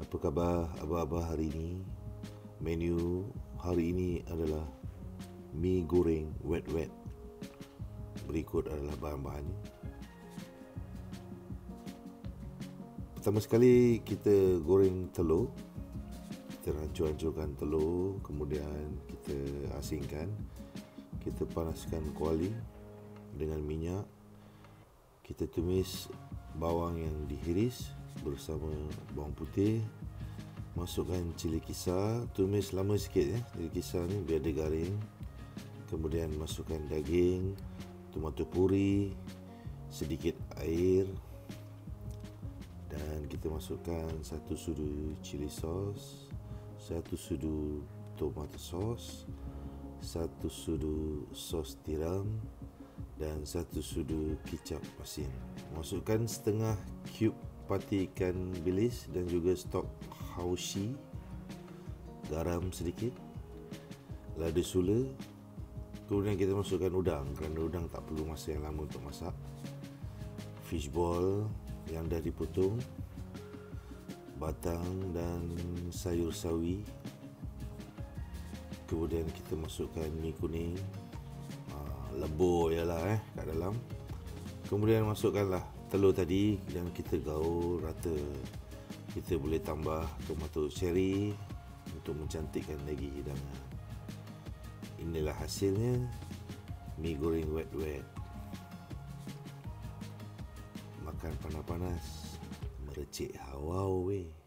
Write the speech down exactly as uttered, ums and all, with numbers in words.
Apa khabar abah-abah hari ini? Menu hari ini adalah mi goreng wet-wet. Berikut adalah bahan-bahannya. Pertama sekali kita goreng telur. Kita hancur-hancurkan telur, kemudian kita asingkan. Kita panaskan kuali dengan minyak. Kita tumis bawang yang dihiris bersama bawang putih. Masukkan cili kisar, tumis lama sikit ya, cili kisar ni biar dia garing. Kemudian masukkan daging, tomato puri, sedikit air, dan kita masukkan satu sudu cili sos, satu sudu tomato sos, satu sudu sos tiram, dan satu sudu kicap masin. Masukkan setengah cube pati ikan bilis dan juga stok haushi, garam sedikit, lada sula. Kemudian kita masukkan udang, kerana udang tak perlu masa yang lama untuk masak. Fishball yang dah dipotong, batang dan sayur sawi. Kemudian kita masukkan mi kuning, lebur je lah eh kat dalam. Kemudian masukkanlah telur tadi dan kita gaul rata. Kita boleh tambah tomato cherry untuk mencantikkan lagi hidangan. Inilah hasilnya, mi goreng wet-wet. Makan panas-panas, merecik hawa weh.